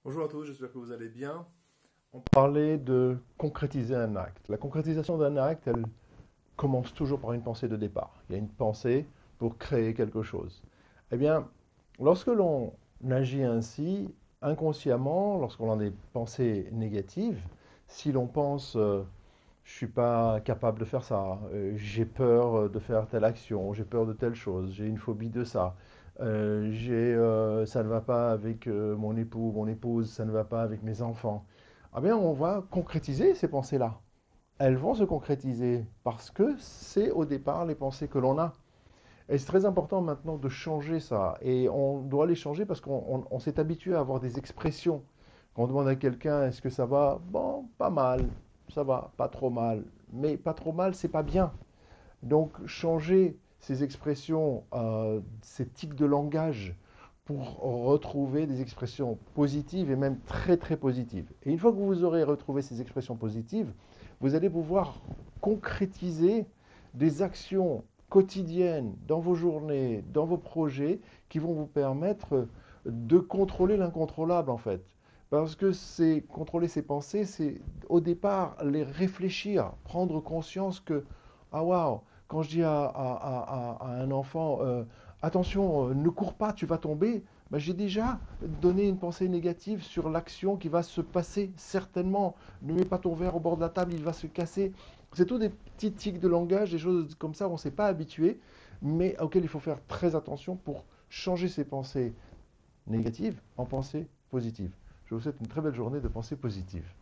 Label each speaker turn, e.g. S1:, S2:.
S1: Bonjour à tous, j'espère que vous allez bien. On
S2: Parler de concrétiser un acte. La concrétisation d'un acte, elle commence toujours par une pensée de départ. Il y a une pensée pour créer quelque chose. Eh bien, lorsque l'on agit ainsi, inconsciemment, lorsqu'on a des pensées négatives, si l'on pense je ne suis pas capable de faire ça, j'ai peur de faire telle action, j'ai peur de telle chose, j'ai une phobie de ça, ça ne va pas avec mon époux, mon épouse, ça ne va pas avec mes enfants. Ah bien, on va concrétiser ces pensées-là. Elles vont se concrétiser parce que c'est au départ les pensées que l'on a. Et c'est très important maintenant de changer ça. Et on doit les changer parce qu'on s'est habitué à avoir des expressions. Quand on demande à quelqu'un est-ce que ça va? Bon, pas mal. Ça va, pas trop mal. Mais pas trop mal, c'est pas bien. Donc changer ces expressions, ces tics de langage pour retrouver des expressions positives et même très très positives. Et une fois que vous aurez retrouvé ces expressions positives, vous allez pouvoir concrétiser des actions quotidiennes dans vos journées, dans vos projets, qui vont vous permettre de contrôler l'incontrôlable en fait. Parce que c'est contrôler ses pensées, c'est au départ les réfléchir, prendre conscience que, ah waouh, quand je dis à un enfant, attention, ne cours pas, tu vas tomber, ben, j'ai déjà donné une pensée négative sur l'action qui va se passer certainement. Ne mets pas ton verre au bord de la table, il va se casser. C'est tout des petits tics de langage, des choses comme ça, on ne s'est pas habitué, mais auxquelles il faut faire très attention pour changer ses pensées négatives en pensées positives. Je vous souhaite une très belle journée de pensée positive.